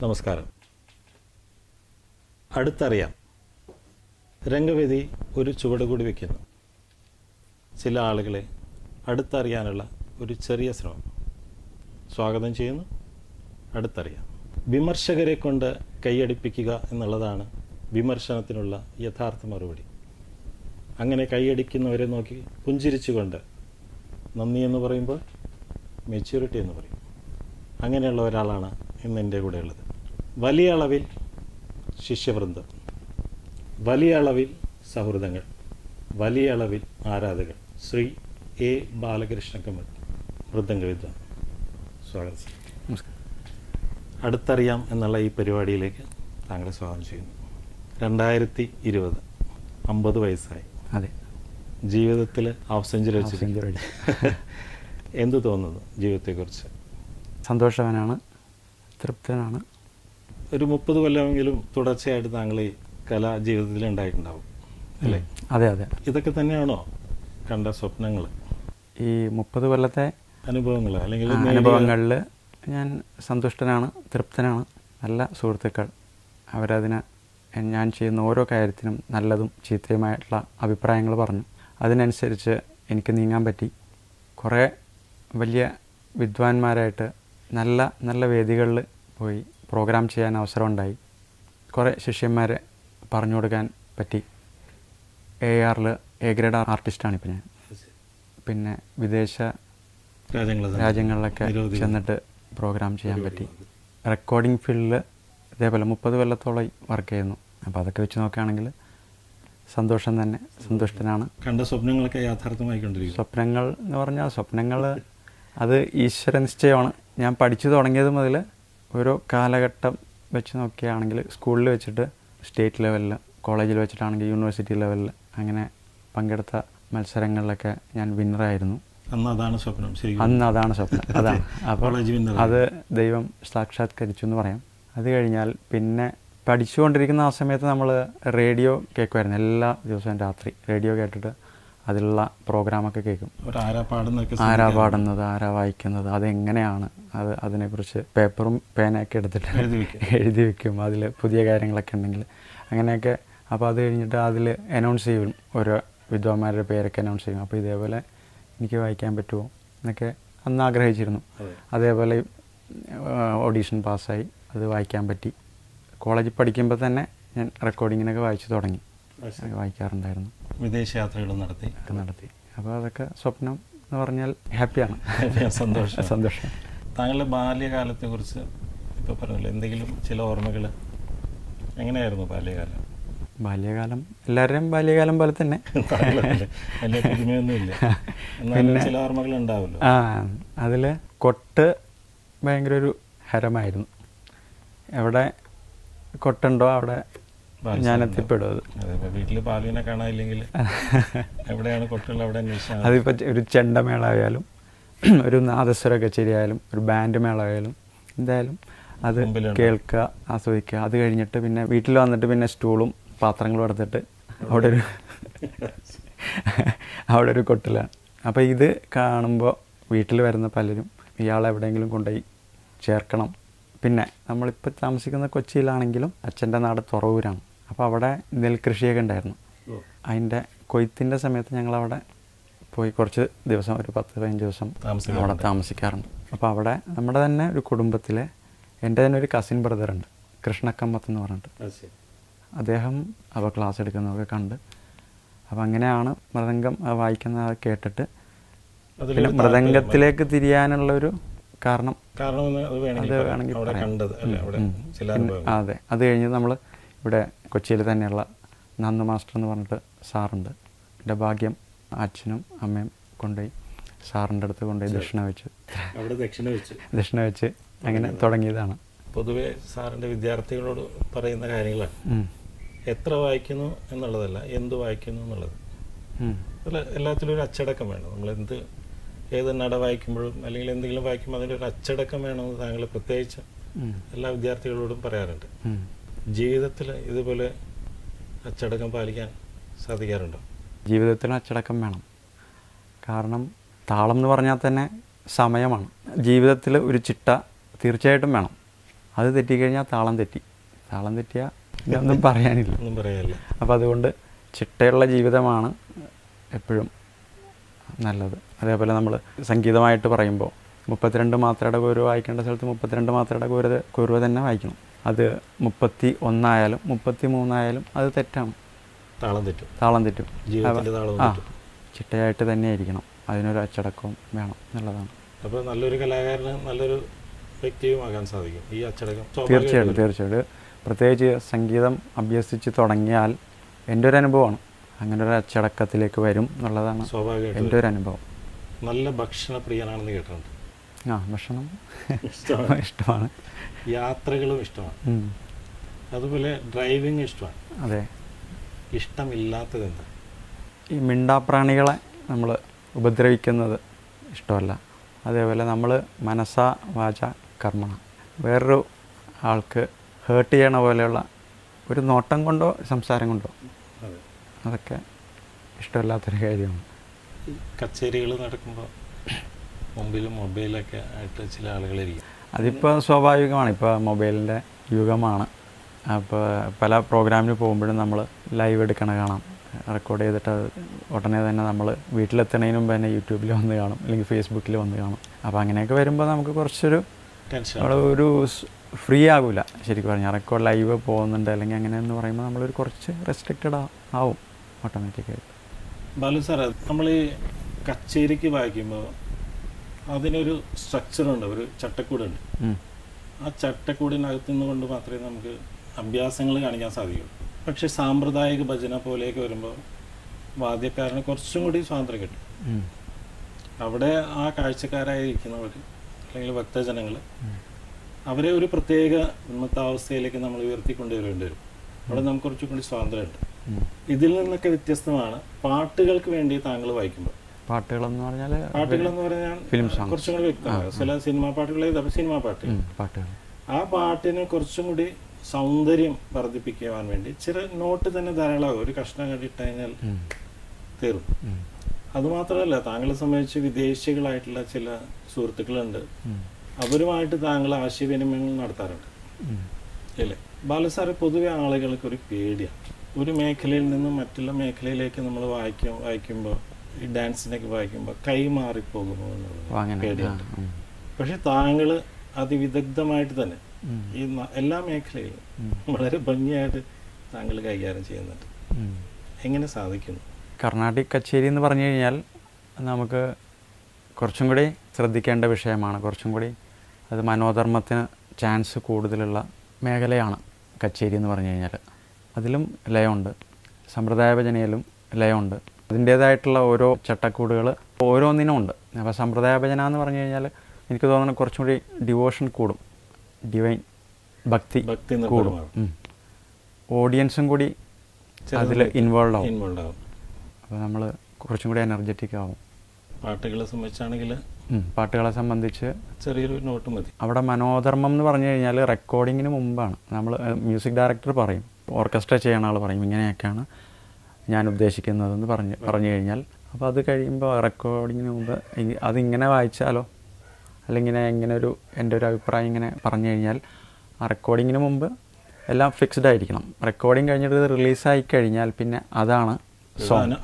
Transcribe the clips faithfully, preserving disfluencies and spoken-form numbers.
നമസ്കാരം. അടുത്തറിയാം. രംഗവേദി ഒരു ചുവട് കൂടി വയ്ക്കുന്നു. ചില ആളുകളെ അടുത്തറിയാനുള്ള ഒരു ചെറിയ ശ്രമം. സ്വാഗതം ചെയ്യുന്നു. അടുത്തറിയാം. വിമർശകരെ കൊണ്ട് കൈയടിപ്പിക്കുക എന്നുള്ളതാണ് വിമർശനത്തിനുള്ള യഥാർത്ഥ മറുപടി. അങ്ങനെ കൈയടിക്കുന്നവരെ നോക്കി പുഞ്ചിരിച്ചുകൊണ്ട് നന്ദി എന്ന് പറയുമ്പോൾ മെച്യൂരിറ്റി എന്ന് പറയും. അങ്ങനെയുള്ള ഒരാളാണ് ഇന്ന് എൻ്റെ കൂടെ ഉള്ളത്. വലിയ അളവിൽ ശിഷ്യവൃന്ദം, വലിയ അളവിൽ സൗഹൃദങ്ങൾ, വലിയ അളവിൽ ആരാധകർ. ശ്രീ എ ബാലകൃഷ്ണകമൽ, മൃദംഗ വിദ്വാൻ. സ്വാഗതം സർ. നമസ്കാരം. അടുത്തറിയാം എന്നുള്ള ഈ പരിപാടിയിലേക്ക് താങ്കളെ സ്വാഗതം ചെയ്യുന്നു. രണ്ടായിരത്തി ഇരുപത് അമ്പത് വയസ്സായി. അതെ. ജീവിതത്തിൽ ഹാഫ് സെഞ്ചുറി വെച്ച് സെഞ്ചുറി. എന്ത് തോന്നുന്നു ജീവിതത്തെക്കുറിച്ച്? സന്തോഷവാനാണ്, തൃപ്തനാണ്. ഒരു മുപ്പത് കൊല്ലമെങ്കിലും തുടർച്ചയായിട്ട് താങ്കൾ ഈ കലാ ജീവിതത്തിൽ ഉണ്ടായിട്ടുണ്ടാവും അല്ലേ? അതെ അതെ. ഇതൊക്കെ തന്നെയാണോ കണ്ട സ്വപ്നങ്ങൾ, ഈ മുപ്പത് കൊല്ലത്തെ അനുഭവങ്ങൾ? അല്ലെങ്കിൽ അനുഭവങ്ങളിൽ ഞാൻ സന്തുഷ്ടനാണ്, തൃപ്തനാണ്. നല്ല സുഹൃത്തുക്കൾ, അവരതിനെ ഞാൻ ചെയ്യുന്ന ഓരോ കാര്യത്തിനും നല്ലതും ചീത്തയുമായിട്ടുള്ള അഭിപ്രായങ്ങൾ പറഞ്ഞു. അതിനനുസരിച്ച് എനിക്ക് നീങ്ങാൻ പറ്റി. കുറേ വലിയ വിദ്വാൻമാരായിട്ട് നല്ല നല്ല വേദികളിൽ പോയി പ്രോഗ്രാം ചെയ്യാൻ അവസരമുണ്ടായി. കുറേ ശിഷ്യന്മാരെ പറഞ്ഞു കൊടുക്കാൻ പറ്റി. എ ആറിൽ എ ഗ്രേഡ് ആർട്ടിസ്റ്റാണിപ്പോൾ ഞാൻ. പിന്നെ വിദേശ രാജ്യങ്ങളിലൊക്കെ ചെന്നിട്ട് പ്രോഗ്രാം ചെയ്യാൻ പറ്റി. റെക്കോർഡിംഗ് ഫീൽഡിൽ ഇതേപോലെ മുപ്പത് കൊല്ലത്തോളം വർക്ക് ചെയ്യുന്നു. അപ്പോൾ അതൊക്കെ വെച്ച് നോക്കുകയാണെങ്കിൽ സന്തോഷം തന്നെ, സന്തുഷ്ടനാണ്. കണ്ട സ്വപ്നങ്ങളൊക്കെ യാഥാർത്ഥ്യമായിക്കൊണ്ടിരിക്കും. സ്വപ്നങ്ങൾ എന്ന് പറഞ്ഞാൽ സ്വപ്നങ്ങൾ അത് ഈശ്വര നിശ്ചയമാണ്. ഞാൻ പഠിച്ചു തുടങ്ങിയത് മുതൽ ഓരോ കാലഘട്ടം വെച്ച് നോക്കുകയാണെങ്കിൽ സ്കൂളിൽ വെച്ചിട്ട് സ്റ്റേറ്റ് ലെവലിൽ, കോളേജിൽ വെച്ചിട്ടാണെങ്കിൽ യൂണിവേഴ്സിറ്റി ലെവലിൽ അങ്ങനെ പങ്കെടുത്ത മത്സരങ്ങളിലൊക്കെ ഞാൻ വിന്നറായിരുന്നു. അന്ന് അതാണ് സ്വപ്നം. അന്ന് അതാണ് സ്വപ്നം, അതാണ്. അപ്പോൾ അത് ദൈവം സാക്ഷാത്കരിച്ചു എന്ന് പറയാം. അത് കഴിഞ്ഞാൽ പിന്നെ പഠിച്ചുകൊണ്ടിരിക്കുന്ന ആ സമയത്ത് നമ്മൾ റേഡിയോ കേൾക്കുമായിരുന്നു. എല്ലാ ദിവസവും രാത്രി റേഡിയോ കേട്ടിട്ട് അതിലുള്ള പ്രോഗ്രാമൊക്കെ കേൾക്കും. ആരാ പാടുന്നത്, ആരാ വായിക്കുന്നത്, അതെങ്ങനെയാണ്, അത് അതിനെക്കുറിച്ച് പേപ്പറും പേനയൊക്കെ എടുത്തിട്ട് എഴുതി വെക്കും. അതിൽ പുതിയ കാര്യങ്ങളൊക്കെ ഉണ്ടെങ്കിൽ അങ്ങനെയൊക്കെ. അപ്പോൾ അത് കഴിഞ്ഞിട്ട് അതിൽ അനൗൺസ് ചെയ്യും, ഓരോ വിദ്വാന്മാരുടെ പേരൊക്കെ അനൗൺസ് ചെയ്യും. അപ്പോൾ ഇതേപോലെ എനിക്ക് വായിക്കാൻ പറ്റുമോ എന്നൊക്കെ അന്ന് ആഗ്രഹിച്ചിരുന്നു. അതേപോലെ ഓഡീഷൻ പാസ്സായി, അത് വായിക്കാൻ പറ്റി. കോളേജിൽ പഠിക്കുമ്പോൾ തന്നെ ഞാൻ റെക്കോർഡിങ്ങിനൊക്കെ വായിച്ചു തുടങ്ങി, വായിക്കാറുണ്ടായിരുന്നു. വിദേശയാത്രകളും നടത്തി നടത്തി അപ്പോൾ അതൊക്കെ സ്വപ്നം എന്ന് പറഞ്ഞാൽ ഹാപ്പിയാണ്, സന്തോഷം സന്തോഷം. താങ്കളുടെ ബാല്യകാലത്തെക്കുറിച്ച് ഇപ്പോൾ പറഞ്ഞല്ലോ, എന്തെങ്കിലും ചില ഓർമ്മകൾ? എങ്ങനെയായിരുന്നു ബാല്യകാലം? ബാല്യകാലം എല്ലാവരുടെയും ബാല്യകാലം പോലെ തന്നെ, വലിയ പുതുമയൊന്നുമില്ല, പിന്നെ ചില ഓർമ്മകൾ ഉണ്ടാവുമല്ലോ. ആ അതിൽ കൊട്ട് ഭയങ്കര ഒരു ഹരമായിരുന്നു. എവിടെ കൊട്ടുണ്ടോ അവിടെ ഞാൻ എത്തിപ്പെടും. അത് വീട്ടിൽ പാലുവിനെ കാണാനില്ലെങ്കിൽ എവിടെയാണ് കൊട്ടുള്ളത് അവിടെ അന്വേഷിച്ചാൽ. അതിപ്പോൾ ഒരു ചെണ്ടമേളായാലും ഒരു നാദസ്വര കച്ചേരി ആയാലും ഒരു ബാൻഡ് മേളമായാലും എന്തായാലും അത് കേൾക്കുക, ആസ്വദിക്കുക. അത് കഴിഞ്ഞിട്ട് പിന്നെ വീട്ടിൽ വന്നിട്ട് പിന്നെ സ്റ്റൂളും പാത്രങ്ങളും എടുത്തിട്ട് അവിടെ ഒരു അവിടെ ഒരു കൊട്ടിലാണ്. അപ്പോൾ ഇത് കാണുമ്പോൾ വീട്ടിൽ വരുന്ന പലരും ഇയാളെ എവിടെയെങ്കിലും കൊണ്ടുപോയി ചേർക്കണം. പിന്നെ നമ്മളിപ്പോൾ താമസിക്കുന്ന കൊച്ചിയിലാണെങ്കിലും അച്ഛൻ്റെ നാട് തുറവൂരാണ്. അപ്പോൾ അവിടെ നെൽകൃഷിയൊക്കെ ഉണ്ടായിരുന്നു. അതിൻ്റെ കൊയ്ത്തിൻ്റെ സമയത്ത് ഞങ്ങളവിടെ പോയി കുറച്ച് ദിവസം, ഒരു പത്ത് പതിനഞ്ച് ദിവസം അവിടെ താമസിക്കാറുണ്ട്. അപ്പോൾ അവിടെ നമ്മുടെ തന്നെ ഒരു കുടുംബത്തിലെ എൻ്റെ തന്നെ ഒരു കസിൻ ബ്രദറുണ്ട്, കൃഷ്ണക്കമ്മത്ത് എന്ന് പറഞ്ഞിട്ട്. അദ്ദേഹം അപ്പോൾ ക്ലാസ് എടുക്കുന്നതൊക്കെ കണ്ട്, അപ്പോൾ അങ്ങനെയാണ് മൃദംഗം വായിക്കുന്ന കേട്ടിട്ട് പിന്നെ മൃദംഗത്തിലേക്ക് തിരിയാനുള്ളൊരു കാരണം അത് വേണമെങ്കിൽ പറയാം. അതെ. അത് കഴിഞ്ഞ് നമ്മൾ ഇവിടെ കൊച്ചിയിൽ തന്നെയുള്ള നന്ദു മാസ്റ്റർ എന്ന് പറഞ്ഞിട്ട് സാറുണ്ട്. എൻ്റെ ഭാഗ്യം അച്ഛനും അമ്മയും കൊണ്ടുപോയി സാറിൻ്റെ അടുത്ത് കൊണ്ടുപോയി ദക്ഷിണ വെച്ച് ദക്ഷിണ വെച്ച് അങ്ങനെ തുടങ്ങിയതാണ്. പൊതുവെ സാറിൻ്റെ വിദ്യാർത്ഥികളോട് പറയുന്ന കാര്യങ്ങളാണ്, എത്ര വായിക്കുന്നു എന്നുള്ളതല്ല, എന്ത് വായിക്കുന്നു എന്നുള്ളത്. അല്ല, എല്ലാത്തിലും ഒരു അച്ചടക്കം വേണം. നമ്മൾ എന്ത് ഏത് നട വായിക്കുമ്പോഴും അല്ലെങ്കിൽ എന്തെങ്കിലും വായിക്കുമ്പോൾ അതിൻ്റെ ഒരു അച്ചടക്കം വേണമെന്ന് താങ്കൾ പ്രത്യേകിച്ച് എല്ലാ വിദ്യാർത്ഥികളോടും പറയാറുണ്ട്. ജീവിതത്തിൽ ഇതുപോലെ അച്ചടക്കം പാലിക്കാൻ സാധിക്കാറുണ്ടോ? ജീവിതത്തിൽ അച്ചടക്കം വേണം. കാരണം താളം എന്ന് പറഞ്ഞാൽ തന്നെ സമയമാണ്. ജീവിതത്തിൽ ഒരു ചിട്ട തീർച്ചയായിട്ടും വേണം. അത് തെറ്റിക്കഴിഞ്ഞാൽ താളം തെറ്റി. താളം തെറ്റിയാൽ പിന്നെ ഒന്നും പറയാനില്ല. ഒന്നും പറയാനില്ല. അപ്പോൾ അതുകൊണ്ട് ചിട്ടയുള്ള ജീവിതമാണ് എപ്പോഴും നല്ലത്. അതേപോലെ നമ്മൾ സംഗീതമായിട്ട് പറയുമ്പോൾ മുപ്പത്തിരണ്ട് മാത്രയുടെ കുരുവ വായിക്കേണ്ട സ്ഥലത്ത് മുപ്പത്തിരണ്ട് മാത്രയുടെ കുരുവ കുരുവ തന്നെ വായിക്കണം. അത് മുപ്പത്തി ഒന്നായാലും മുപ്പത്തി മൂന്നായാലും അത് തെറ്റാണ്. താളം തെറ്റും. താളം തെറ്റും. ആ, ചിട്ടയായിട്ട് തന്നെ ആയിരിക്കണം. അതിനൊരു അച്ചടക്കവും വേണം എന്നുള്ളതാണ്. അപ്പോൾ നല്ലൊരു കലാകാരന് നല്ലൊരു വ്യക്തിയുമാകാൻ സാധിക്കും ഈ അച്ചടക്കം. തീർച്ചയായിട്ടും തീർച്ചയായിട്ടും. പ്രത്യേകിച്ച് സംഗീതം അഭ്യസിച്ച് തുടങ്ങിയാൽ എൻ്റെ ഒരു അനുഭവമാണ്, അങ്ങനെ ഒരു അച്ചടക്കത്തിലേക്ക് വരും എന്നുള്ളതാണ് സ്വാഭാവികമായിട്ടും എൻ്റെ ഒരു അനുഭവം. നല്ല ഭക്ഷണ പ്രിയനാണെന്ന് കേട്ടിട്ടുണ്ട്. ആ, ഭക്ഷണം ഇഷ്ടമാണ്, യാത്രകളും ഇഷ്ടമാണ്, അതുപോലെ ഡ്രൈവിങ് ഇഷ്ടമാണ്. അതെ. ഇഷ്ടമില്ലാത്തത് എന്താ? ഈ മിണ്ടാപ്രാണികളെ നമ്മൾ ഉപദ്രവിക്കുന്നത് ഇഷ്ടമല്ല. അതേപോലെ നമ്മൾ മനസ്സാ വാച കർമ്മണ വേറൊരു ആൾക്ക് ഹേർട്ട് ചെയ്യണ പോലെയുള്ള ഒരു നോട്ടം കൊണ്ടോ സംസാരം കൊണ്ടോ അതൊക്കെ ഇഷ്ടമില്ലാത്തൊരു കാര്യമാണ്. ഈ കച്ചേരികൾ നടക്കുമ്പോൾ മുമ്പിലും മൊബൈലൊക്കെ ആയിട്ട് ചില ആളുകളിരിക്കും. അതിപ്പോൾ സ്വാഭാവികമാണ്. ഇപ്പോൾ മൊബൈലിൻ്റെ യുഗമാണ്. അപ്പോൾ പല പ്രോഗ്രാമിന് പോകുമ്പോഴും നമ്മൾ ലൈവ് എടുക്കണ കാണാം, റെക്കോർഡ് ചെയ്തിട്ട് ഉടനെ തന്നെ നമ്മൾ വീട്ടിലെത്തണതിന് മുമ്പ് തന്നെ യൂട്യൂബിൽ വന്ന് കാണും, അല്ലെങ്കിൽ ഫേസ്ബുക്കിൽ വന്ന് കാണും. അപ്പോൾ അങ്ങനെയൊക്കെ വരുമ്പോൾ നമുക്ക് കുറച്ചൊരു നമ്മൾ ഒരു ഫ്രീ ആകില്ല. ശരിക്കും പറഞ്ഞാൽ റെക്കോർഡ് ലൈവ് പോകുന്നുണ്ട് അല്ലെങ്കിൽ അങ്ങനെയെന്ന് പറയുമ്പോൾ നമ്മളൊരു കുറച്ച് റെസ്ട്രിക്റ്റഡ് ആവും ഓട്ടോമാറ്റിക്കായിട്ട്. ബാലു സാറേ, നമ്മൾ ഈ കച്ചേരിക്ക് വായിക്കുമ്പോൾ അതിനൊരു സ്ട്രക്ചറുണ്ട്, ഒരു ചട്ടക്കൂടുണ്ട്. ആ ചട്ടക്കൂടിനകത്തു നിന്ന് കൊണ്ട് മാത്രമേ നമുക്ക് അഭ്യാസങ്ങൾ കാണിക്കാൻ സാധിക്കുള്ളൂ. പക്ഷെ സാമ്പ്രദായിക ഭജന പോലെയൊക്കെ വരുമ്പോൾ വാദ്യക്കാരന് കുറച്ചും കൂടി സ്വാതന്ത്ര്യം കിട്ടും. അവിടെ ആ കാഴ്ചക്കാരായിരിക്കുന്നവർ അല്ലെങ്കിൽ ഭക്തജനങ്ങൾ അവരെ ഒരു പ്രത്യേക ഉന്മത്താവസ്ഥയിലേക്ക് നമ്മൾ ഉയർത്തിക്കൊണ്ടുവരേണ്ടി വരും. അവിടെ നമുക്ക് കുറച്ചും കൂടി സ്വാതന്ത്ര്യമുണ്ട്. ഇതിൽ നിന്നൊക്കെ വ്യത്യസ്തമാണ് പാട്ടുകൾക്ക് വേണ്ടി താങ്കൾ വായിക്കുമ്പോൾ. പാട്ടുകളെന്ന് പറഞ്ഞാൽ പാട്ടുകളെന്ന് പറഞ്ഞാൽ കുറച്ചും കൂടി വ്യക്തമാണ്. ചില സിനിമാ പാട്ടുകൾ സിനിമാ പാട്ടുകൾ പാട്ടുകൾ ആ പാട്ടിന് കുറച്ചും കൂടി സൗന്ദര്യം വർദ്ധിപ്പിക്കുവാൻ വേണ്ടി ചില നോട്ട് തന്നെ ധാരാളമാകും. ഒരു കഷ്ണം കണ്ടിട്ട് കഴിഞ്ഞാൽ തീർന്നു. അതുമാത്രമല്ല, താങ്കളെ സംബന്ധിച്ച് വിദേശികളായിട്ടുള്ള ചില സുഹൃത്തുക്കളുണ്ട്, അവരുമായിട്ട് താങ്കൾ ആശയവിനിമയങ്ങൾ നടത്താറുണ്ട് അല്ലേ? ബാലു സാറ്, പൊതുവെ ആളുകൾക്ക് ഒരു പേടിയാണ്. ഒരു മേഖലയിൽ നിന്നും മറ്റുള്ള മേഖലയിലേക്ക് നമ്മൾ വായിക്കും വായിക്കുമ്പോൾ ഈ ഡാൻസിനൊക്കെ വായിക്കുമ്പോൾ കൈ മാറിപ്പോകുമോ എന്നുള്ള പേടിയുണ്ട്. പക്ഷെ താങ്കൾ അതിവിദഗ്ധമായിട്ട് തന്നെ ഈ എല്ലാ മേഖലയിലും വളരെ ഭംഗിയായിട്ട് താങ്കൾ കൈകാര്യം ചെയ്യുന്നുണ്ട്. എങ്ങനെ സാധിക്കുന്നു? കർണാടിക് കച്ചേരി എന്ന് പറഞ്ഞു കഴിഞ്ഞാൽ നമുക്ക് കുറച്ചും കൂടി ശ്രദ്ധിക്കേണ്ട വിഷയമാണ്. കുറച്ചും കൂടി അത് മനോധർമ്മത്തിന് ചാൻസ് കൂടുതലുള്ള മേഖലയാണ് കച്ചേരി എന്ന് പറഞ്ഞു കഴിഞ്ഞാൽ. അതിലും ലയമുണ്ട്, സമ്പ്രദായ ഭജനയിലും ലയമുണ്ട്. അതിൻ്റേതായിട്ടുള്ള ഓരോ ചട്ടക്കൂടുകൾ ഓരോന്നിനും ഉണ്ട്. അപ്പോൾ സമ്പ്രദായ ഭജന എന്ന് പറഞ്ഞു കഴിഞ്ഞാൽ എനിക്ക് തോന്നുന്നു കുറച്ചും കൂടി ഡിവോഷൻ കൂടും, ഡിവൈൻ ഭക്തി കൂടും, ഓഡിയൻസും കൂടി അതിൽ ഇൻവോൾവ് ആവും. അപ്പോൾ നമ്മൾ കുറച്ചും കൂടി എനർജറ്റിക് ആവും. പാട്ടുകളെ സംബന്ധിച്ചാണെങ്കിൽ പാട്ടുകളെ സംബന്ധിച്ച് ചെറിയൊരു നോട്ട് മതി. അവിടെ മനോധർമ്മം എന്ന് പറഞ്ഞു കഴിഞ്ഞാൽ റെക്കോർഡിങ്ങിന് മുമ്പാണ്. നമ്മൾ മ്യൂസിക് ഡയറക്ടർ പറയും, ഓർക്കസ്ട്ര ചെയ്യണ ആൾ പറയും ഇങ്ങനെയൊക്കെയാണ് ഞാൻ ഉദ്ദേശിക്കുന്നതെന്ന് പറഞ്ഞ് പറഞ്ഞു കഴിഞ്ഞാൽ അപ്പോൾ അത് കഴിയുമ്പോൾ റെക്കോർഡിങ്ങിന് മുമ്പ് അതിങ്ങനെ വായിച്ചാലോ അല്ലെങ്കിൽ ഇങ്ങനെ ഒരു എൻ്റെ ഒരു അഭിപ്രായം ഇങ്ങനെ പറഞ്ഞു കഴിഞ്ഞാൽ ആ റെക്കോർഡിങ്ങിന് മുമ്പ് എല്ലാം ഫിക്സ്ഡ് ആയിരിക്കണം. റെക്കോർഡിങ് കഴിഞ്ഞിട്ട് ഇത് റിലീസായി കഴിഞ്ഞാൽ പിന്നെ അതാണ് സോങ്.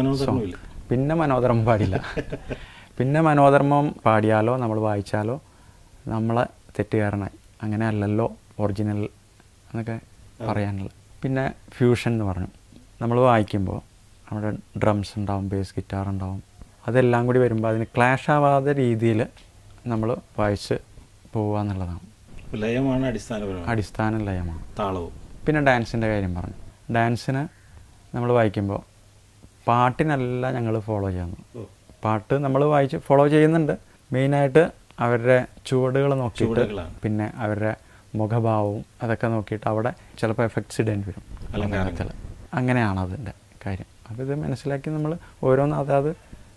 പിന്നെ മനോധർമ്മം പാടില്ല. പിന്നെ മനോധർമ്മം പാടിയാലോ നമ്മൾ വായിച്ചാലോ നമ്മളെ തെറ്റുകാരനായി. അങ്ങനെ അല്ലല്ലോ ഒറിജിനൽ എന്നൊക്കെ പറയാനുള്ളത്. പിന്നെ ഫ്യൂഷൻ എന്ന് പറഞ്ഞു, നമ്മൾ വായിക്കുമ്പോൾ നമ്മുടെ ഡ്രംസ് ഉണ്ടാവും, ബേസ് ഗിറ്റാർ ഉണ്ടാവും, അതെല്ലാം കൂടി വരുമ്പോൾ അതിന് ക്ലാഷ് ആവാത്ത രീതിയിൽ നമ്മൾ വായിച്ച് പോവുക എന്നുള്ളതാണ്. ലയമാണ് അടിസ്ഥാനപരമാണ്. അടിസ്ഥാന ലയമാണ്. താളവും. പിന്നെ ഡാൻസിൻ്റെ കാര്യം പറഞ്ഞു. ഡാൻസിന് നമ്മൾ വായിക്കുമ്പോൾ പാട്ടിനല്ല ഞങ്ങൾ ഫോളോ ചെയ്യുന്നു. പാട്ട് നമ്മൾ വായിച്ച് ഫോളോ ചെയ്യുന്നുണ്ട്. മെയിനായിട്ട് അവരുടെ ചുവടുകൾ നോക്കിയിട്ട് പിന്നെ അവരുടെ മുഖഭാവവും അതൊക്കെ നോക്കിയിട്ട് അവിടെ ചിലപ്പോൾ എഫക്ട്സ് ഇടേണ്ടി വരും അലങ്കാരത്തിൽ. അങ്ങനെയാണ് അതിൻ്റെ കാര്യം. അപ്പോൾ ഇത് മനസ്സിലാക്കി നമ്മൾ ഓരോന്ന് അതാത്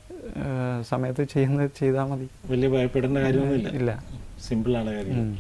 സമയത്ത് ചെയ്യുന്നത് ചെയ്താൽ മതി. വലിയ ഭയപ്പെടേണ്ട കാര്യമൊന്നുമില്ല. ഇല്ല, സിമ്പിളാണ് കാര്യം.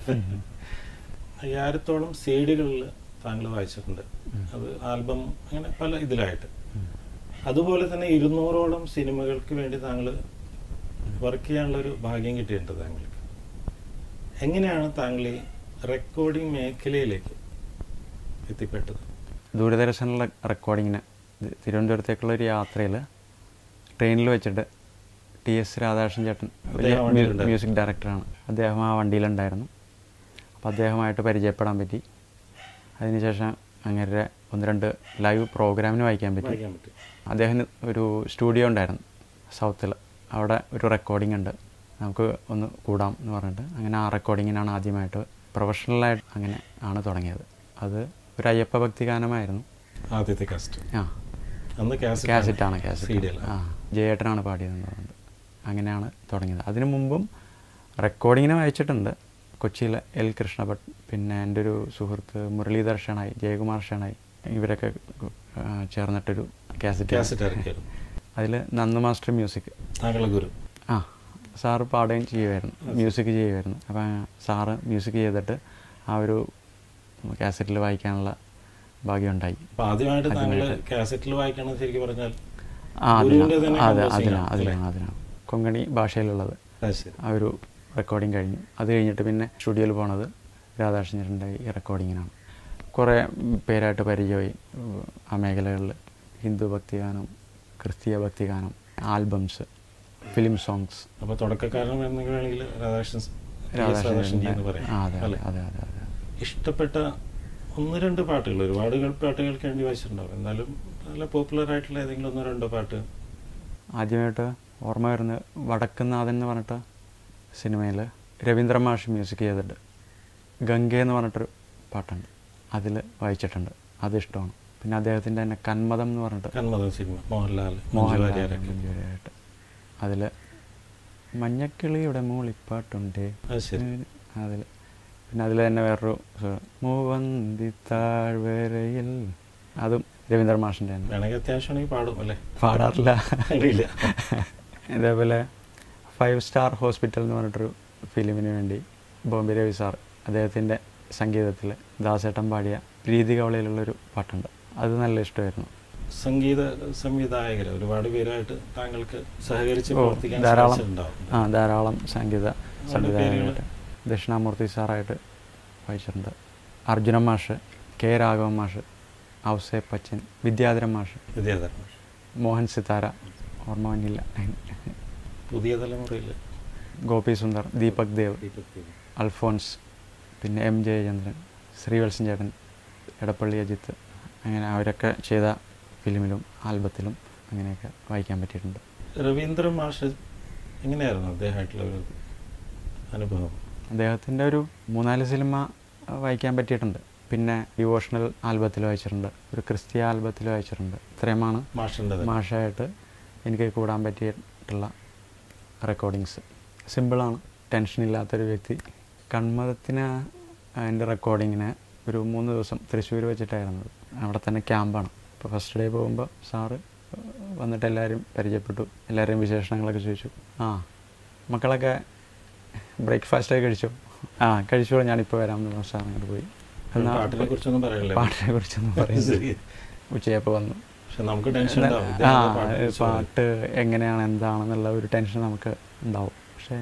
അയ്യായിരത്തോളം സീഡികളിൽ താങ്കൾ വായിച്ചിട്ടുണ്ട്. അത് ആൽബം അങ്ങനെ പല ഇതിലായിട്ട്. അതുപോലെ തന്നെ ഇരുന്നൂറോളം സിനിമകൾക്ക് വേണ്ടി താങ്കൾ വർക്ക് ചെയ്യാനുള്ളൊരു ഭാഗ്യം കിട്ടിയിട്ടുണ്ട് താങ്കൾക്ക്. എങ്ങനെയാണ് താങ്കൾ ഈ റെക്കോർഡിംഗ് മേഖലയിലേക്ക് എത്തിപ്പെട്ടത്? ദൂരദർശനിലെ റെക്കോർഡിങ്ങിന് തിരുവനന്തപുരത്തേക്കുള്ള ഒരു യാത്രയിൽ ട്രെയിനിൽ വെച്ചിട്ട് ടി എസ് രാധാകൃഷ്ണൻ ചേട്ടൻ മ്യൂസിക് ഡയറക്ടറാണ്, അദ്ദേഹം ആ വണ്ടിയിലുണ്ടായിരുന്നു. അപ്പോൾ അദ്ദേഹമായിട്ട് പരിചയപ്പെടാൻ പറ്റി. അതിനുശേഷം അങ്ങനെ ഒന്ന് രണ്ട് ലൈവ് പ്രോഗ്രാമിന് വായിക്കാൻ പറ്റി. അദ്ദേഹത്തിന് ഒരു സ്റ്റുഡിയോ ഉണ്ടായിരുന്നു സൗത്തിൽ, അവിടെ ഒരു റെക്കോർഡിംഗ് ഉണ്ട്, നമുക്ക് ഒന്ന് കൂടാം എന്ന് പറഞ്ഞിട്ട് അങ്ങനെ ആ റെക്കോർഡിങ്ങിനാണ് ആദ്യമായിട്ട് പ്രൊഫഷണലായിട്ട് അങ്ങനെ ആണ് തുടങ്ങിയത്. അത് ഒരു അയ്യപ്പ ഭക്തി ഗാനമായിരുന്നു ആദ്യത്തെ കാസറ്റ്. ആ അന്ന് കാസറ്റാണ് കാസറ്റ് ആ ജയേട്ടനാണ് പാടിയതെന്ന് പറഞ്ഞത്. അങ്ങനെയാണ് തുടങ്ങിയത്. അതിനു മുമ്പും റെക്കോർഡിങ്ങിന് വായിച്ചിട്ടുണ്ട് കൊച്ചിയിലെ എൽ കൃഷ്ണഭട്ട്, പിന്നെ എൻ്റെ ഒരു സുഹൃത്ത് മുരളീധർ ഷണായി, ജയകുമാർ ഷണായി, ഇവരൊക്കെ ചേർന്നിട്ടൊരു കാസറ്റ്. അതിൽ നന്ദു മാസ്റ്റർ മ്യൂസിക്, ഗുരു ആ സാറ് പാടുകയും ചെയ്യുമായിരുന്നു, മ്യൂസിക് ചെയ്യുമായിരുന്നു. അപ്പോൾ സാറ് മ്യൂസിക് ചെയ്തിട്ട് ആ ഒരു കാസറ്റിൽ വായിക്കാനുള്ള ഭാഗ്യം ഉണ്ടായി. ആദ്യമായിട്ട് കാസറ്റിൽ വായിക്കണം ശരിക്കും പറഞ്ഞാൽ ആ അതിനാണ് അതെ അതിനാണ് അതിനാണ് അതിനാണ് കൊങ്കണി ഭാഷയിലുള്ളത് ആ ഒരു റെക്കോർഡിങ് കഴിഞ്ഞു. അത് കഴിഞ്ഞിട്ട് പിന്നെ സ്റ്റുഡിയോയിൽ പോണത് രാധാകൃഷ്ണൻ്റെ ഈ റെക്കോർഡിങ്ങിനാണ്. കുറേ പേരായിട്ട് പരിചയമായി ആ മേഖലകളിൽ. ഹിന്ദു ഭക്തിഗാനം, ക്രിസ്തീയ ഭക്തിഗാനം, ആൽബംസ്, ഫിലിം സോങ്സ്. അപ്പോൾ തുടക്കക്കാരൻ വേണമെങ്കിൽ രാധാകൃഷ്ണൻ രാധാകൃഷ്ണൻ ആ അതെ അതെ അതെ അതെ അതെ ഇഷ്ടപ്പെട്ട ഒന്ന് രണ്ട് പാട്ടുകൾ, ഒരുപാട് പാട്ടുകൾക്ക് വേണ്ടി വായിച്ചിട്ടുണ്ടാവും, എന്നാലും നല്ല പോപ്പുലർ ആയിട്ടുള്ള ഏതെങ്കിലും ഒന്നോ രണ്ടോ പാട്ട്? ആദ്യമായിട്ട് ഓർമ്മ വരുന്നത് വടക്കുന്നാഥൻ എന്ന് പറഞ്ഞിട്ട് സിനിമയിൽ രവീന്ദ്ര മാഷ് മ്യൂസിക് ചെയ്തിട്ട് ഗംഗ എന്ന് പറഞ്ഞിട്ടൊരു പാട്ടുണ്ട്, അതിൽ വായിച്ചിട്ടുണ്ട്, അതിഷ്ടമാണ്. പിന്നെ അദ്ദേഹത്തിൻ്റെ തന്നെ കന്മദം എന്ന് പറഞ്ഞിട്ട് കന്മദം സിനിമ മോഹൻലാൽ മോഹൻലാലായിട്ട് അതിൽ മഞ്ഞക്കിളിയുടെ മൂളിപ്പാട്ടുണ്ട് അതിൽ. പിന്നെ അതിൽ തന്നെ വേറൊരു മൂവന്തി താഴ്വരയിൽ, അതും രവീന്ദ്ര മാഷിൻ്റെ തന്നെ. അത്യാവശ്യമാണെങ്കിൽ പാടും അല്ലേ? പാടാറില്ല. ഇതേപോലെ ഫൈവ് സ്റ്റാർ ഹോസ്പിറ്റൽ എന്ന് പറഞ്ഞിട്ടൊരു ഫിലിമിന് വേണ്ടി ബോംബെ രവി സാർ അദ്ദേഹത്തിൻ്റെ സംഗീതത്തിൽ ദാസേട്ടൻ പാടിയ രീതി കവളയിലുള്ളൊരു പാട്ടുണ്ട്, അത് നല്ല ഇഷ്ടമായിരുന്നു. സംഗീത സംവിധായകർ ഒരുപാട് പേരായിട്ട് താങ്കൾക്ക് സഹകരിച്ച് ധാരാളം ആ ധാരാളം സംഗീത സംവിധായകരായിട്ട് ദക്ഷിണാമൂർത്തി സാറായിട്ട് വായിച്ചിട്ടുണ്ട്. അർജുനൻ മാഷ്, കെ രാഘവൻ മാഷ്, ഔസേ പച്ചൻ, വിദ്യാധരൻ മാഷ്, വിദ്യാധരൻ മാഷ്, മോഹൻ സിതാര, ഓർമ്മ വന്നില്ല, പുതിയ തലമുറയിൽ ഗോപി സുന്ദർ, ദീപക് ദേവ്, അൽഫോൻസ്, പിന്നെ എം ജയചന്ദ്രൻ, ശ്രീവത്സൻ ചേട്ടൻ, എടപ്പള്ളി അജിത്ത്, അങ്ങനെ അവരൊക്കെ ചെയ്ത ഫിലിമിലും ആൽബത്തിലും അങ്ങനെയൊക്കെ വായിക്കാൻ പറ്റിയിട്ടുണ്ട്. രവീന്ദ്രൻ മാഷ് എങ്ങനെയായിരുന്നു അദ്ദേഹമായിട്ടുള്ള ഒരു അനുഭവം? അദ്ദേഹത്തിൻ്റെ ഒരു മൂന്നാല് സിനിമ വായിക്കാൻ പറ്റിയിട്ടുണ്ട്. പിന്നെ ഡിവോഷണൽ ആൽബത്തിൽ വായിച്ചിട്ടുണ്ട്, ഒരു ക്രിസ്തീയ ആൽബത്തിൽ വായിച്ചിട്ടുണ്ട്. ഇത്രയുമാണ് മാഷായിട്ട് എനിക്ക് കൂടാൻ പറ്റിയിട്ടുള്ള റെക്കോർഡിങ്സ്. സിമ്പിളാണ്, ടെൻഷനില്ലാത്തൊരു വ്യക്തി. കന്മദത്തിന് എൻ്റെ റെക്കോർഡിങ്ങിന് ഒരു മൂന്ന് ദിവസം തൃശ്ശൂർ വെച്ചിട്ടായിരുന്നത്. അവിടെ തന്നെ ക്യാമ്പാണ്. അപ്പോൾ ഫസ്റ്റ് ഡേ പോകുമ്പോൾ സാറ് വന്നിട്ട് എല്ലാവരും പരിചയപ്പെട്ടു, എല്ലാവരെയും വിശേഷണങ്ങളൊക്കെ ചോദിച്ചു. ആ മക്കളൊക്കെ ബ്രേക്ക്ഫാസ്റ്റൊക്കെ കഴിച്ചു? ആ കഴിച്ചോളൂ, ഞാനിപ്പോൾ വരാമെന്ന് സാർ അങ്ങോട്ട് പോയി. എന്നാൽ പാട്ടിനെ കുറിച്ചൊന്നും പാട്ടിനെ കുറിച്ചൊന്നും പറയുന്നത് ഉച്ചയപ്പോൾ വന്നു. ആ പാട്ട് എങ്ങനെയാണ് എന്താണെന്നുള്ള ഒരു ടെൻഷൻ നമുക്ക് ഉണ്ടാവും. പക്ഷേ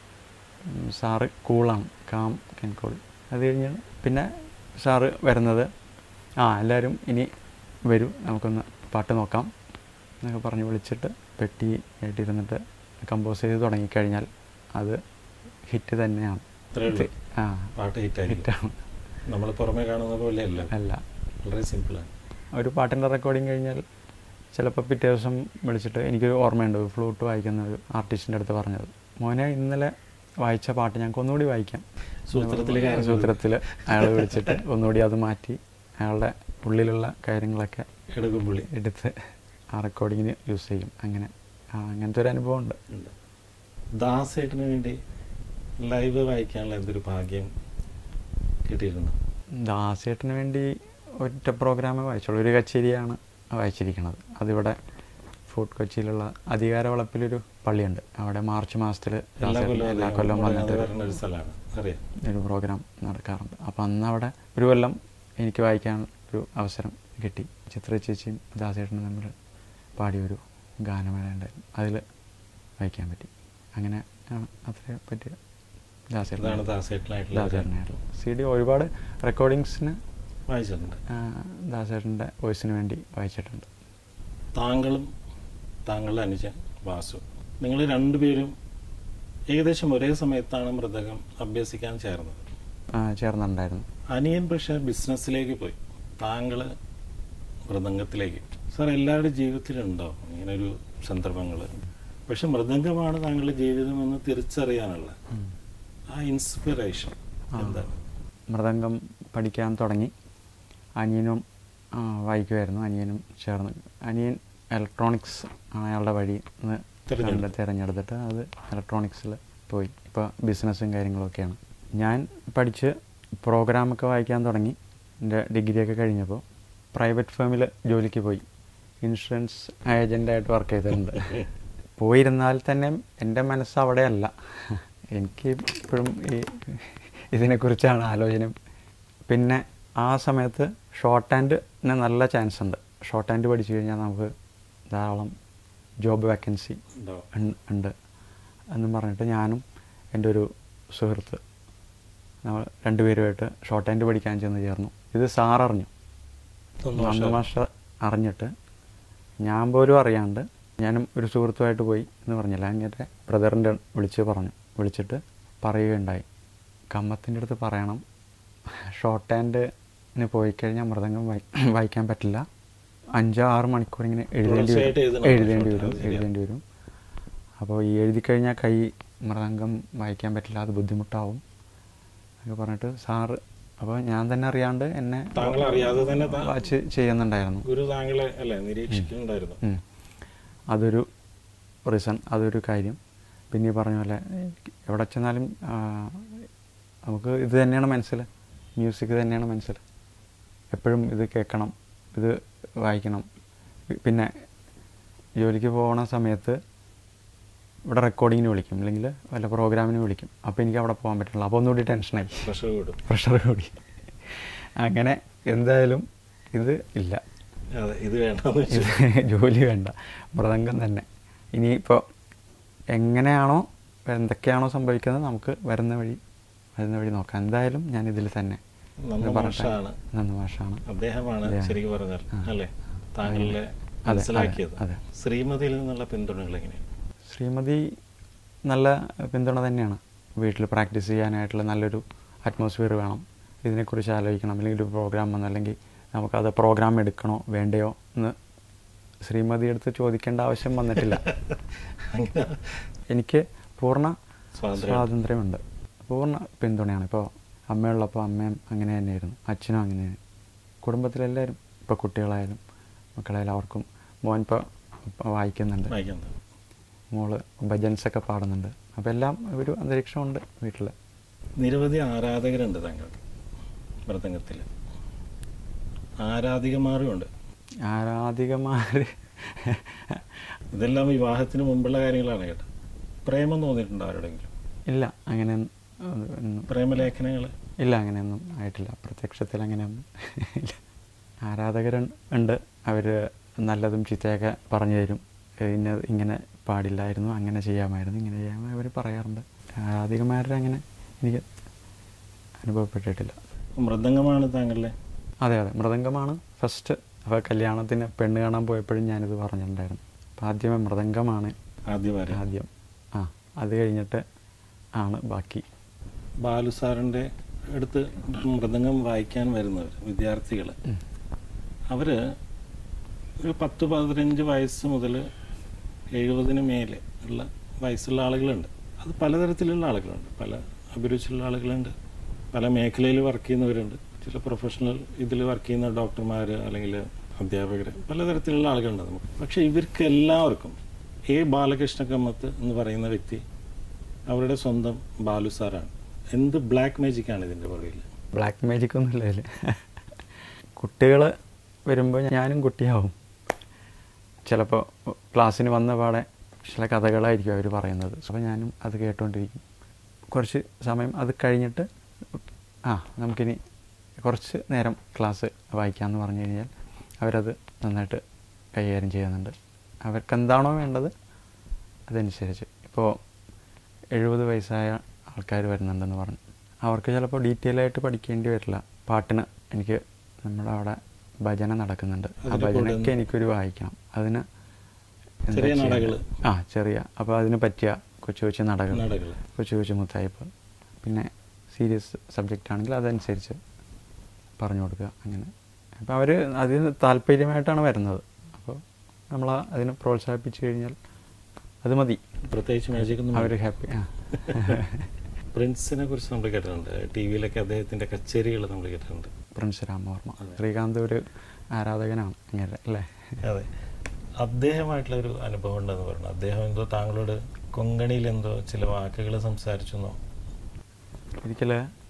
സാറ് കൂളാണ്, കാം കെൻ കൂൾ. അത് കഴിഞ്ഞ് പിന്നെ സാറ് വരുന്നത് ആ എല്ലാവരും ഇനി വരൂ നമുക്കൊന്ന് പാട്ട് നോക്കാം എന്നൊക്കെ പറഞ്ഞ് വിളിച്ചിട്ട് പെട്ടി ആയിട്ടിരുന്നിട്ട് കമ്പോസ് ചെയ്ത് തുടങ്ങിക്കഴിഞ്ഞാൽ അത് ഹിറ്റ് തന്നെയാണ്. ആ പാട്ട് ഹിറ്റാണ്. നമ്മൾ പുറമേ കാണുന്ന പോലെയല്ല, അല്ല, വളരെ സിമ്പിളാണ്. ഒരു പാട്ടിൻ്റെ റെക്കോർഡിങ് കഴിഞ്ഞാൽ ചിലപ്പോൾ പിറ്റേ ദിവസം വിളിച്ചിട്ട് എനിക്കൊരു ഓർമ്മയുണ്ട്, ഫ്ലൂട്ട് വായിക്കുന്ന ഒരു ആർട്ടിസ്റ്റിൻ്റെ അടുത്ത് പറഞ്ഞത്, മോനെ ഇന്നലെ വായിച്ച പാട്ട് ഞങ്ങൾക്ക് ഒന്നുകൂടി വായിക്കാം. സൂത്രത്തിൽ സൂത്രത്തിൽ അയാൾ വിളിച്ചിട്ട് ഒന്നുകൂടി അത് മാറ്റി അയാളുടെ ഉള്ളിലുള്ള കാര്യങ്ങളൊക്കെ എടുക്കുമ്പോൾ എടുത്ത് ആ റെക്കോർഡിങ്ങിന് യൂസ് ചെയ്യും. അങ്ങനെ അങ്ങനത്തെ ഒരു അനുഭവം ഉണ്ട്. ദാസേട്ടന് വേണ്ടി ലൈവ് വായിക്കാനുള്ള എന്തൊരു ഭാഗ്യം കിട്ടിയിരുന്നു? ദാസേട്ടന് വേണ്ടി ഒറ്റ പ്രോഗ്രാമേ വായിച്ചുള്ളൂ, ഒരു കച്ചേരിയാണ് വായിച്ചിരിക്കുന്നത്. അതിവിടെ ഫോർട്ട് കൊച്ചിയിലുള്ള അധികാര വളപ്പിലൊരു പള്ളിയുണ്ട്, അവിടെ മാർച്ച് മാസത്തിൽ എല്ലാ കൊല്ലം വന്നിട്ട് ഒരു പ്രോഗ്രാം നടക്കാറുണ്ട്. അപ്പം അന്ന് അവിടെ ഒരു കൊല്ലം എനിക്ക് വായിക്കാൻ ഒരു അവസരം കിട്ടി. ചിത്ര ചേച്ചിയും ദാസേട്ടനും തമ്മിൽ പാടിയൊരു ഗാനമേള ഉണ്ടായിരുന്നു, അതിൽ വായിക്കാൻ പറ്റി. അങ്ങനെ ആണ് അത്രേ പറ്റിയത്. ഇതാണ് ദാസേട്ടനായിട്ടുള്ള ദാസേട്ടനായിട്ടുള്ള സി ഡി ഒരുപാട് റെക്കോർഡിങ്സിന് വായിച്ചിട്ടുണ്ട്. ദാസേട്ടൻ്റെ വോയിസിന് വേണ്ടി വായിച്ചിട്ടുണ്ട്. താങ്കളും താങ്കളുടെ അനുജൻ വാസു, നിങ്ങൾ രണ്ടുപേരും ഏകദേശം ഒരേ സമയത്താണ് മൃദംഗം അഭ്യസിക്കാൻ ചേർന്നത്. ചേർന്നിട്ടുണ്ടായിരുന്നു. അനിയൻ പക്ഷേ ബിസിനസ്സിലേക്ക് പോയി, താങ്കൾ മൃദംഗത്തിലേക്ക്. സാർ, എല്ലാവരുടെ ജീവിതത്തിലുണ്ടാവും ഇങ്ങനൊരു സന്ദർഭങ്ങൾ. പക്ഷെ മൃദംഗമാണ് താങ്കളുടെ ജീവിതം എന്ന് തിരിച്ചറിയാനുള്ള ആ ഇൻസ്പിറേഷൻ എന്താണ്? മൃദംഗം പഠിക്കാൻ തുടങ്ങി. അനിയനും വായിക്കുമായിരുന്നു. അനിയനും ചേർന്ന്, അനിയൻ ഇലക്ട്രോണിക്സ് ആണ് അയാളുടെ വഴി എന്ന് തിരഞ്ഞെടുത്തിട്ട് അത് ഇലക്ട്രോണിക്സിൽ പോയി. ഇപ്പോൾ ബിസിനസ്സും കാര്യങ്ങളൊക്കെയാണ്. ഞാൻ പഠിച്ച് പ്രോഗ്രാമൊക്കെ വായിക്കാൻ തുടങ്ങി. എൻ്റെ ഡിഗ്രിയൊക്കെ കഴിഞ്ഞപ്പോൾ പ്രൈവറ്റ് ഫേമിൽ ജോലിക്ക് പോയി. ഇൻഷുറൻസ് ഏജൻ്റായിട്ട് വർക്ക് ചെയ്തിട്ടുണ്ട്. പോയിരുന്നാൽ തന്നെ എൻ്റെ മനസ്സ് അവിടെയല്ല. എനിക്ക് ഇപ്പോഴും ഈ ഇതിനെക്കുറിച്ചാണ് ആലോചന. പിന്നെ ആ സമയത്ത് ഷോർട്ട് ഹാൻഡിന് നല്ല ചാൻസ് ഉണ്ട്. ഷോർട്ട് ഹാൻഡ് പഠിച്ചു കഴിഞ്ഞാൽ നമുക്ക് ധാരാളം ജോബ് വേക്കൻസി ഉണ്ട് എന്നും പറഞ്ഞിട്ട് ഞാനും എൻ്റെ ഒരു സുഹൃത്ത് നമ്മൾ രണ്ടുപേരുമായിട്ട് ഷോർട്ട് ഹാൻഡ് പഠിക്കാൻ ചെന്ന് ചേർന്നു. ഇത് സാർ അറിഞ്ഞു, നന്ദ മാസ്റ്റർ അറിഞ്ഞിട്ട് ഞാൻ പോലും അറിയാണ്ട് ഞാനും ഒരു സുഹൃത്തുമായിട്ട് പോയി എന്ന് പറഞ്ഞില്ല. അങ്ങനെ ബ്രദറിൻ്റെ വിളിച്ച് പറഞ്ഞു, വിളിച്ചിട്ട് പറയുകയുണ്ടായി, കമ്മത്തിൻ്റെ അടുത്ത് പറയണം ഷോർട്ട് ഹാൻഡിന് പോയി കഴിഞ്ഞാൽ മൃദംഗം വായി വായിക്കാൻ പറ്റില്ല, അഞ്ചോ ആറ് മണിക്കൂർ ഇങ്ങനെ എഴുതേണ്ടി വരും എഴുതേണ്ടി വരും എഴുതേണ്ടി വരും അപ്പോൾ ഈ എഴുതി കഴിഞ്ഞാൽ കൈ മൃദംഗം വായിക്കാൻ പറ്റില്ല, അത് ബുദ്ധിമുട്ടാവും എന്നൊക്കെ പറഞ്ഞിട്ട് സാറ്. അപ്പോൾ ഞാൻ തന്നെ അറിയാണ്ട് എന്നെ വാച്ച് ചെയ്യുന്നുണ്ടായിരുന്നു. അതൊരു റീസൺ, അതൊരു കാര്യം. പിന്നെ പറഞ്ഞ പോലെ എവിടെ ചെന്നാലും നമുക്ക് ഇത് തന്നെയാണ് മനസ്സിൽ, മ്യൂസിക് തന്നെയാണ് മനസ്സിൽ. എപ്പോഴും ഇത് കേൾക്കണം, ഇത് വായിക്കണം. പിന്നെ ജോലിക്ക് പോകുന്ന സമയത്ത് ഇവിടെ റെക്കോർഡിങ്ങിന് വിളിക്കും, അല്ലെങ്കിൽ വല്ല പ്രോഗ്രാമിന് വിളിക്കും. അപ്പോൾ എനിക്ക് അവിടെ പോകാൻ പറ്റില്ല. അപ്പോൾ ഒന്നുകൂടി ടെൻഷനായി, പ്രഷർ കൂടി. അങ്ങനെ എന്തായാലും ഇത് ഇല്ല, ഇത് വേണ്ട, ജോലി വേണ്ട, മൃദംഗം തന്നെ. ഇനിയിപ്പോൾ എങ്ങനെയാണോ എന്തൊക്കെയാണോ സംഭവിക്കുന്നത് നമുക്ക് വരുന്ന വഴി വരുന്ന വഴി നോക്കാം. എന്തായാലും ഞാൻ ഇതിൽ തന്നെ. നന്ദമാഷാണ് അദ്ദേഹമാണ് ശരിക്കും പറഞ്ഞാൽ അല്ലേ താങ്കളെ മനസ്സിലാക്കിയത്. ശ്രീമതിയിൽ നിന്നുള്ള പിന്തുണകൾ എങ്ങനെയാണ്? ശ്രീമതി നല്ല പിന്തുണ തന്നെയാണ്. വീട്ടിൽ പ്രാക്ടീസ് ചെയ്യാനായിട്ടുള്ള നല്ലൊരു അറ്റ്മോസ്ഫിയർ വേണം, ഇതിനെക്കുറിച്ച് ആലോചിക്കണം, അല്ലെങ്കിൽ ഒരു പ്രോഗ്രാം വന്നു അല്ലെങ്കിൽ നമുക്കത് പ്രോഗ്രാം എടുക്കണോ വേണ്ടയോ എന്ന് ശ്രീമതി എടുത്ത് ചോദിക്കേണ്ട ആവശ്യം വന്നിട്ടില്ല. എനിക്ക് പൂർണ്ണ സ്വാതന്ത്ര്യമുണ്ട്, പൂർണ്ണ പിന്തുണയാണ്. ഇപ്പോൾ അമ്മയുള്ളപ്പോൾ അമ്മയും അങ്ങനെ തന്നെയായിരുന്നു, അച്ഛനും അങ്ങനെയാണ്, കുടുംബത്തിലെല്ലാവരും. ഇപ്പോൾ കുട്ടികളായാലും മക്കളായാലും അവർക്കും. മോൻ ഇപ്പോൾ വായിക്കുന്നുണ്ട്, മോള് ഭജൻസൊക്കെ പാടുന്നുണ്ട്. അപ്പോൾ എല്ലാം ഒരു അന്തരീക്ഷമുണ്ട് വീട്ടിൽ. നിരവധി ആരാധകരുണ്ട് താങ്കൾ മൃദംഗത്തിൽ, ആരാധികമാരും ഉണ്ട്. ആരാധികമാർ ഇതെല്ലാം വിവാഹത്തിന് മുമ്പുള്ള കാര്യങ്ങളാണ് കേട്ടോ. പ്രേമം തോന്നിയിട്ടുണ്ടോ ആരോടെങ്കിലും? ഇല്ല, അങ്ങനെ പ്രേമലേഖനങ്ങൾ ഇല്ല, അങ്ങനെയൊന്നും ആയിട്ടില്ല. പ്രത്യക്ഷത്തിൽ അങ്ങനെയൊന്നും ഇല്ല. ആരാധകർ ഉണ്ട്, അവർ നല്ലതും ചീത്തയൊക്കെ പറഞ്ഞു തരും. ഇന്ന ഇങ്ങനെ പാടില്ലായിരുന്നു, അങ്ങനെ ചെയ്യാമായിരുന്നു, ഇങ്ങനെ ചെയ്യാമായിരുന്നു അവർ പറയാറുണ്ട്. ആരാധികമാരുടെ അങ്ങനെ എനിക്ക് അനുഭവപ്പെട്ടിട്ടില്ല. മൃദംഗമാണ് താങ്കളുടെ? അതെ അതെ, മൃദംഗമാണ് ഫസ്റ്റ്. അപ്പോൾ കല്യാണത്തിന് പെണ്ണ് കാണാൻ പോയപ്പോഴും ഞാനിത് പറഞ്ഞിട്ടുണ്ടായിരുന്നു. അപ്പോൾ ആദ്യമേ മൃദംഗമാണ് ആദ്യം ആദ്യം ആ അത് കഴിഞ്ഞിട്ട് ആണ് ബാക്കി. ബാലു സാറിൻ്റെ അടുത്ത് മൃദംഗം വായിക്കാൻ വരുന്നവർ വിദ്യാർത്ഥികൾ, അവർ ഒരു പത്ത് പതിനഞ്ച് വയസ്സ് മുതൽ എഴുപതിന് മേലെ ഉള്ള വയസ്സുള്ള ആളുകളുണ്ട്. അത് പലതരത്തിലുള്ള ആളുകളുണ്ട്, പല അഭിരുചിയുള്ള ആളുകളുണ്ട്, പല മേഖലയിൽ വർക്ക് ചെയ്യുന്നവരുണ്ട്, ചില പ്രൊഫഷണൽ ഇതിൽ വർക്ക് ചെയ്യുന്ന ഡോക്ടർമാർ അല്ലെങ്കിൽ അധ്യാപകർ, പലതരത്തിലുള്ള ആളുകളുണ്ട് നമുക്ക്. പക്ഷേ ഇവർക്ക് എല്ലാവർക്കും എ ബാലകൃഷ്ണ കമ്മത്ത് എന്ന് പറയുന്ന വ്യക്തി അവരുടെ സ്വന്തം ബാലു സാറാണ്. എന്ത് ബ്ലാക്ക് മാജിക്കാണ് ഇതിൻ്റെ പുറകിൽ? ബ്ലാക്ക് മാജിക് ഒന്നുമില്ല ഇതിൽ. കുട്ടികൾ വരുമ്പോൾ ഞാനും കുട്ടിയാവും. ചിലപ്പോൾ ക്ലാസ്സിന് വന്ന പാടെ ചില കഥകളായിരിക്കും അവർ പറയുന്നത്. അപ്പോൾ ഞാനും അത് കേട്ടുകൊണ്ടിരിക്കും. കുറച്ച് സമയം അത് കഴിഞ്ഞിട്ട് ആ നമുക്കിനി കുറച്ച് നേരം ക്ലാസ് വായിക്കാമെന്ന് പറഞ്ഞു കഴിഞ്ഞാൽ അവരത് നന്നായിട്ട് കൈകാര്യം ചെയ്യുന്നുണ്ട്. അവർക്ക് എന്താണോ വേണ്ടത് അതനുസരിച്ച്. ഇപ്പോൾ എഴുപത് വയസ്സായ ആൾക്കാർ വരുന്നുണ്ടെന്ന് പറഞ്ഞു. അവർക്ക് ചിലപ്പോൾ ഡീറ്റെയിൽ ആയിട്ട് പഠിക്കേണ്ടി വരില്ല. പാട്ടിന് എനിക്ക് നമ്മുടെ അവിടെ ഭജന നടക്കുന്നുണ്ട്, ആ ഭജനയ്ക്ക് എനിക്കൊരു വായിക്കണം. അതിന് ആ ചെറിയ അപ്പോൾ അതിന് പറ്റിയ കൊച്ചു കൊച്ചു നടകൾ, കൊച്ചു കൊച്ചു മുത്തായ്പ്, പിന്നെ സീരിയസ് സബ്ജക്റ്റ് ആണെങ്കിൽ അതനുസരിച്ച് പറഞ്ഞു കൊടുക്കുക. അങ്ങനെ അപ്പോൾ അവർ അതിന് താല്പര്യമായിട്ടാണ് വരുന്നത്. അപ്പോൾ നമ്മൾ അതിനെ പ്രോത്സാഹിപ്പിച്ചു കഴിഞ്ഞാൽ അത് മതി. പ്രത്യേകിച്ച് മ്യൂസിക് അവർ ഹാപ്പി. ആ പ്രിൻസിനെ കുറിച്ച് നമ്മൾ കേട്ടിട്ടുണ്ട്, ടി വിയിലൊക്കെ അദ്ദേഹത്തിൻ്റെ കച്ചേരികൾ നമ്മൾ കേട്ടിട്ടുണ്ട്. പ്രിൻസ് രാമവർമ്മ, ശ്രീകാന്ത് ഒരു ആരാധകനാണ് അങ്ങനെ അല്ലേ? അതെ. അദ്ദേഹമായിട്ടുള്ള ഒരു അനുഭവം ഉണ്ടെന്ന് പറഞ്ഞു. അദ്ദേഹം എന്തോ താങ്കളോട് കൊങ്കണിയിൽ എന്തോ ചില വാക്കുകൾ സംസാരിച്ചെന്നോ? ഒരിക്കൽ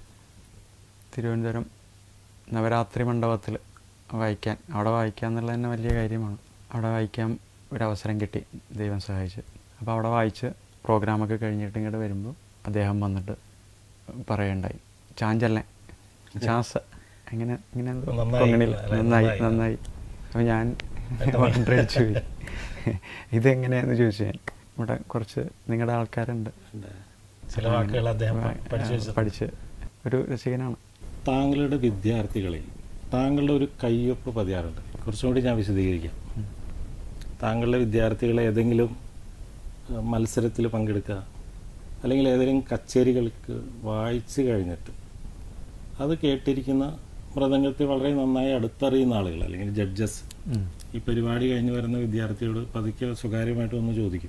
തിരുവനന്തപുരം നവരാത്രി മണ്ഡപത്തിൽ വായിക്കാൻ, അവിടെ വായിക്കുക എന്നുള്ളത് തന്നെ വലിയ കാര്യമാണ്. അവിടെ വായിക്കാൻ ഒരവസരം കിട്ടി, ദൈവം സഹായിച്ച്. അപ്പോൾ അവിടെ വായിച്ച് പ്രോഗ്രാമൊക്കെ കഴിഞ്ഞിട്ട് ഇങ്ങോട്ട് വരുമ്പോൾ അദ്ദേഹം വന്നിട്ട് പറയുണ്ടായി, ചാഞ്ചല്ലേ ചാസ് അങ്ങനെ ഇങ്ങനെ കൊങ്ങണിയിൽ നന്നായി നന്നായി. അപ്പോൾ ഞാൻ വളരെ അടിച്ചു പോയി. ഇതെങ്ങനെയാണെന്ന് ചോദിച്ചു ഞാൻ. ഇവിടെ കുറച്ച് നിങ്ങളുടെ ആൾക്കാരുണ്ട്, ചില വാക്കുകൾ അദ്ദേഹം പഠിച്ച് ഒരു രസികനാണ്. താങ്കളുടെ വിദ്യാർത്ഥികളിൽ താങ്കളുടെ ഒരു കയ്യൊപ്പ് പതിയാറുണ്ട്. കുറച്ചും കൂടി ഞാൻ വിശദീകരിക്കാം. താങ്കളുടെ വിദ്യാർത്ഥികളെ ഏതെങ്കിലും മത്സരത്തിൽ പങ്കെടുക്കുക അല്ലെങ്കിൽ ഏതെങ്കിലും കച്ചേരികൾക്ക് വായിച്ചു കഴിഞ്ഞിട്ട് അത് കേട്ടിരിക്കുന്ന മൃദംഗത്തെ വളരെ നന്നായി അടുത്തറിയുന്ന ആളുകൾ അല്ലെങ്കിൽ ജഡ്ജസ് ഈ പരിപാടി കഴിഞ്ഞ് വരുന്ന വിദ്യാർത്ഥിയോട് പതുക്കെ സ്വകാര്യമായിട്ട് ഒന്ന് ചോദിക്കും,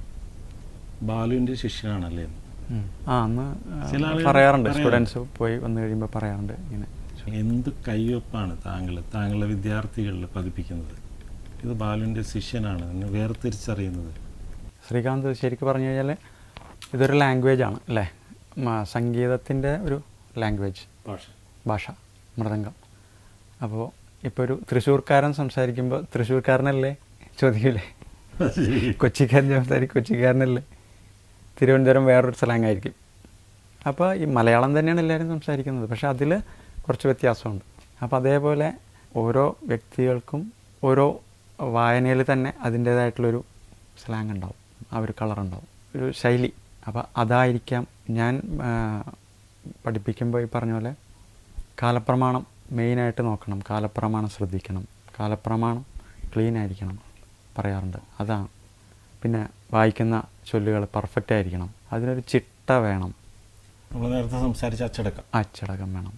ബാലുവിൻ്റെ ശിഷ്യനാണല്ലേ എന്ന്. ആ അന്ന് പറയാറുണ്ട്, സ്റ്റുഡൻസ് പോയി വന്നു കഴിയുമ്പോൾ പറയാറുണ്ട് ഇങ്ങനെ. എന്ത് കയ്യൊപ്പാണ് താങ്കൾ താങ്കളുടെ വിദ്യാർത്ഥികളിൽ പതിപ്പിക്കുന്നത്? ഇത് ബാലുവിൻ്റെ ശിഷ്യനാണ് എന്ന് വേർതിരിച്ചറിയുന്നത്. ശ്രീകാന്ത് ശരിക്കും പറഞ്ഞു കഴിഞ്ഞാൽ ഇതൊരു ലാംഗ്വേജ് ആണ് അല്ലേ? സംഗീതത്തിൻ്റെ ഒരു ലാംഗ്വേജ്, ഭാഷ ഭാഷ മൃദംഗം. അപ്പോൾ ഇപ്പോൾ ഒരു തൃശ്ശൂർക്കാരൻ സംസാരിക്കുമ്പോൾ തൃശ്ശൂർക്കാരനല്ലേ ചോദിക്കില്ലേ? കൊച്ചിക്കാരൻ സംസാരിക്കും കൊച്ചിക്കാരനല്ലേ? തിരുവനന്തപുരം വേറൊരു സ്ലാങ് ആയിരിക്കും. അപ്പോൾ ഈ മലയാളം തന്നെയാണ് എല്ലാവരും സംസാരിക്കുന്നത്, പക്ഷേ അതിൽ കുറച്ച് വ്യത്യാസമുണ്ട്. അപ്പോൾ അതേപോലെ ഓരോ വ്യക്തികൾക്കും ഓരോ വായനയിൽ തന്നെ അതിൻ്റേതായിട്ടുള്ളൊരു സ്ലാങ് ഉണ്ടാവും, ആ ഒരു കളറുണ്ടാവും, ഒരു ശൈലി. അപ്പോൾ അതായിരിക്കാം ഞാൻ പഠിപ്പിക്കുമ്പോൾ ഈ പറഞ്ഞ പോലെ കാലപ്രമാണം മെയിനായിട്ട് നോക്കണം, കാലപ്രമാണം ശ്രദ്ധിക്കണം, കാലപ്രമാണം ക്ലീൻ ആയിരിക്കണം പറയാറുണ്ട്. അതാണ്. പിന്നെ വായിക്കുന്ന ചൊല്ലുകൾ പെർഫെക്റ്റ് ആയിരിക്കണം, അതിനൊരു ചിട്ട വേണം. നമ്മൾ നേരത്തെ സംസാരിച്ച അച്ചടക്കം അച്ചടക്കം വേണം.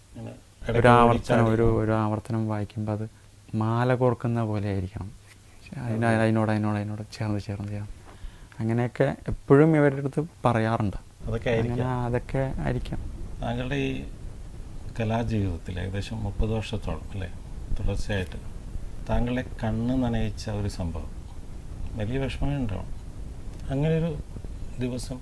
ഒരു ആവർത്തനം ഒരു ഒരു ആവർത്തനം വായിക്കുമ്പോൾ അത് മാല കോർക്കുന്ന പോലെ ആയിരിക്കണം. അതിന് അതിനോട് അതിനോട് അതിനോട് ചേർന്ന് ചേർന്ന് ചേർന്ന് അങ്ങനെയൊക്കെ എപ്പോഴും ഇവരുടെ അടുത്ത് പറയാറുണ്ട്. അതൊക്കെ അങ്ങനെ അതൊക്കെ ആയിരിക്കാം. താങ്കളുടെ ഈ കലാജീവിതത്തിൽ ഏകദേശം മുപ്പത് വർഷത്തോളം അല്ലേ തുടർച്ചയായിട്ട് താങ്കളെ കണ്ണ് നനയിച്ച ഒരു സംഭവം, വലിയ വിഷമമുണ്ടാവും അങ്ങനെയൊരു ദിവസം?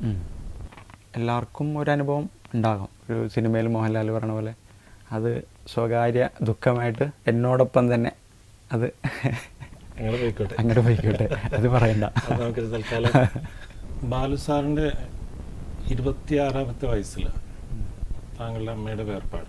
എല്ലാവർക്കും ഒരു അനുഭവം ഉണ്ടാകും. ഒരു സിനിമയിൽ മോഹൻലാൽ പറഞ്ഞ പോലെ അത് സ്വകാര്യ ദുഃഖമായിട്ട് എന്നോടൊപ്പം തന്നെ അത് അങ്ങനെ പോയിക്കോട്ടെ അങ്ങനെ പോയിക്കോട്ടെ അത് പറയണ്ട. നമുക്ക് തൽക്കാലം ബാലു സാറിൻ്റെ ഇരുപത്തിയാറാമത്തെ വയസ്സിൽ താങ്കളുടെ അമ്മയുടെ വേർപാട്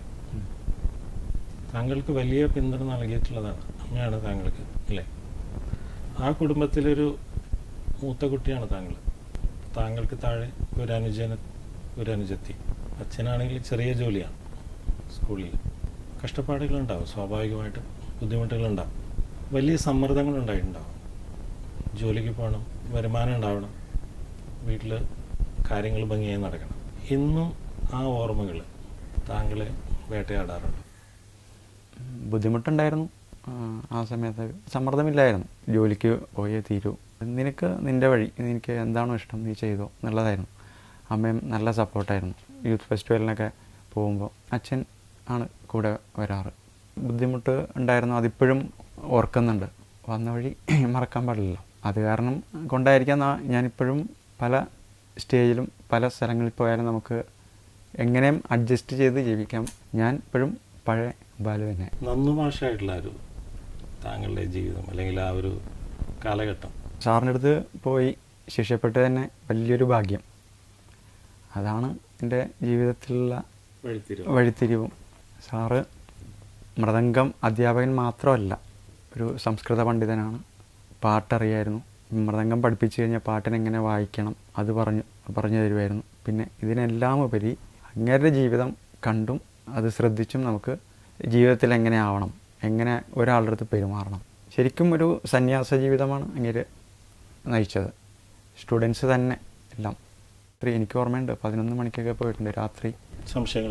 താങ്കൾക്ക് വലിയ പിന്തുണ നൽകിയിട്ടുള്ളതാണ്. അമ്മയാണ് താങ്കൾക്ക് അല്ലേ? ആ കുടുംബത്തിലൊരു മൂത്ത കുട്ടിയാണ് താങ്കൾ. താങ്കൾക്ക് താഴെ ഒരു അനുജന ഒരു അനുജത്തി. അച്ഛനാണെങ്കിൽ ചെറിയ ജോലിയാണ്, സ്കൂളിൽ കഷ്ടപ്പാടുകളുണ്ടാവും, സ്വാഭാവികമായിട്ടും ബുദ്ധിമുട്ടുകളുണ്ടാവും, വലിയ സമ്മർദ്ദങ്ങളുണ്ടായിട്ടുണ്ടാവും. ജോലിക്ക് പോകണം, വരുമാനം ഉണ്ടാവണം, വീട്ടിൽ കാര്യങ്ങൾ ഭംഗിയായി നടക്കണം. ഇന്നും ആ ഓർമ്മകൾ താങ്കളെ വേട്ടയാടാറുണ്ട്? ബുദ്ധിമുട്ടുണ്ടായിരുന്നു. ആ സമയത്ത് സമ്മർദ്ദമില്ലായിരുന്നു. ജോലിക്ക് പോയേ തീരൂ, നിനക്ക് നിൻ്റെ വഴി, നിനക്ക് എന്താണോ ഇഷ്ടം നീ ചെയ്തോ എന്നുള്ളതായിരുന്നു. അമ്മയും നല്ല സപ്പോർട്ടായിരുന്നു. യൂത്ത് ഫെസ്റ്റിവലിനൊക്കെ പോകുമ്പോൾ അച്ഛൻ ആണ് കൂടെ വരാറ്. ബുദ്ധിമുട്ട് ഉണ്ടായിരുന്നു, അതിപ്പോഴും ഓർക്കുന്നുണ്ട്. വന്ന വഴി മറക്കാൻ പാടില്ലല്ലോ. അത് കാരണം കൊണ്ടായിരിക്കാം ഞാനിപ്പോഴും പല സ്റ്റേജിലും പല സ്ഥലങ്ങളിൽ പോയാലും നമുക്ക് എങ്ങനെയും അഡ്ജസ്റ്റ് ചെയ്ത് ജീവിക്കാം. ഞാൻ ഇപ്പോഴും പഴയ ബാലു തന്നെ. നന്നുമാഷായിട്ടുള്ള ഒരു താങ്കളുടെ ജീവിതം അല്ലെങ്കിൽ ആ ഒരു കാലഘട്ടം സാറിൻ്റെ അടുത്ത് പോയി ശിഷ്യപ്പെട്ട് തന്നെ വലിയൊരു ഭാഗ്യം. അതാണ് എൻ്റെ ജീവിതത്തിലുള്ള വഴിത്തിരിവ് വഴിത്തിരിവും സാറ് മൃദംഗം അധ്യാപകൻ മാത്രമല്ല, ഒരു സംസ്കൃത പണ്ഡിതനാണ്. പാട്ടറിയായിരുന്നു. മൃദംഗം പഠിപ്പിച്ചു കഴിഞ്ഞാൽ പാട്ടിനെങ്ങനെ വായിക്കണം അത് പറഞ്ഞു പറഞ്ഞു തരുമായിരുന്നു. പിന്നെ ഇതിനെല്ലാം ഉപരി അങ്ങേരുടെ ജീവിതം കണ്ടും അത് ശ്രദ്ധിച്ചും നമുക്ക് ജീവിതത്തിൽ എങ്ങനെ ആവണം, എങ്ങനെ ഒരാളുടെ അടുത്ത് പെരുമാറണം. ശരിക്കും ഒരു സന്യാസ ജീവിതമാണ് അങ്ങേര് നയിച്ചത്. സ്റ്റുഡൻസ് തന്നെ എല്ലാം. എനിക്ക് ഓർമ്മയുണ്ട്, പതിനൊന്ന് മണിക്കൊക്കെ പോയിട്ടുണ്ട് രാത്രി. സംശയങ്ങൾ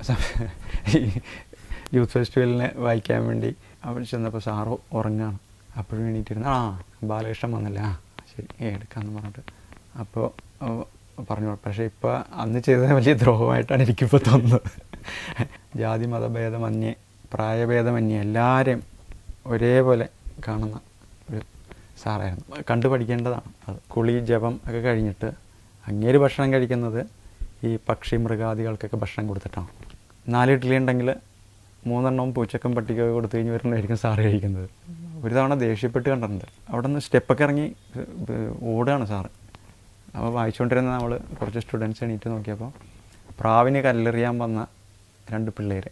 യൂത്ത് ഫെസ്റ്റിവലിന് വായിക്കാൻ വേണ്ടി അവിടെ ചെന്നപ്പോൾ സാറ് ഉറങ്ങുകയാണ്. അപ്പോഴും എണീറ്റിരുന്നു. ആ ബാലകൃഷ്ണൻ വന്നല്ലേ, ആ ശരി എടുക്കാമെന്ന് പറഞ്ഞിട്ട് അപ്പോൾ പറഞ്ഞു. പക്ഷേ ഇപ്പോൾ അന്ന് ചെയ്തത് വലിയ ദ്രോഹമായിട്ടാണ് എനിക്കിപ്പോൾ തോന്നുന്നത്. ജാതി മതഭേദമന്യേ പ്രായഭേദമന്യേ എല്ലാവരെയും ഒരേപോലെ കാണുന്ന ഒരു സാറായിരുന്നു. കണ്ടു പഠിക്കേണ്ടതാണ് അത്. കുളി ജപം ഒക്കെ കഴിഞ്ഞിട്ട് അങ്ങേര് ഭക്ഷണം കഴിക്കുന്നത് ഈ പക്ഷി മൃഗാദികൾക്കൊക്കെ ഭക്ഷണം കൊടുത്തിട്ടാണ്. നാല് ഇഡ്ഡലി ഉണ്ടെങ്കിൽ മൂന്നെണ്ണവും പൂച്ചക്കും പട്ടിക്കൊക്കെ കൊടുത്തു കഴിഞ്ഞ് വരുന്നതായിരിക്കും സാറ് കഴിക്കുന്നത്. ഒരു തവണ ദേഷ്യപ്പെട്ട് കണ്ടിട്ടുണ്ട്. അവിടെ നിന്ന് സ്റ്റെപ്പൊക്കെ ഇറങ്ങി ഓടുകയാണ് സാറ്. അപ്പോൾ വായിച്ചുകൊണ്ടിരുന്ന നമ്മൾ കുറച്ച് സ്റ്റുഡൻസ് എണീറ്റ് നോക്കിയപ്പോൾ പ്രാവിന് കല്ലെറിയാൻ വന്ന രണ്ട് പിള്ളേർ,